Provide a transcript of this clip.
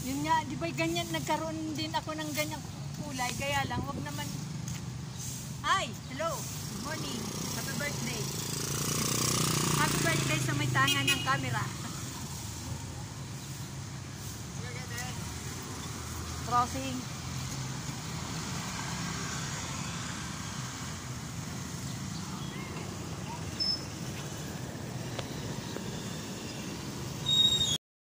Yun nga, di ba ganyan, nagkaroon din ako ng ganyang kulay, kaya lang, wag naman. Hi! Hello! Good morning! Happy birthday! Happy birthday sa may tangan ng camera. Crossing.